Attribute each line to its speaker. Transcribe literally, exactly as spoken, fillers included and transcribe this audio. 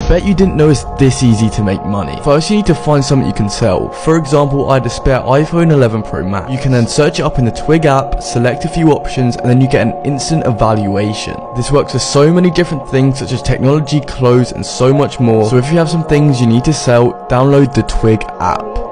Speaker 1: bet you didn't know it's this easy to make money. First, you need to find something you can sell. For example, I had a spare iPhone eleven Pro Max. You can then search it up in the Twig app, select a few options, and then you get an instant evaluation. This works for so many different things such as technology, clothes, and so much more. So if you have some things you need to sell, download the Twig app.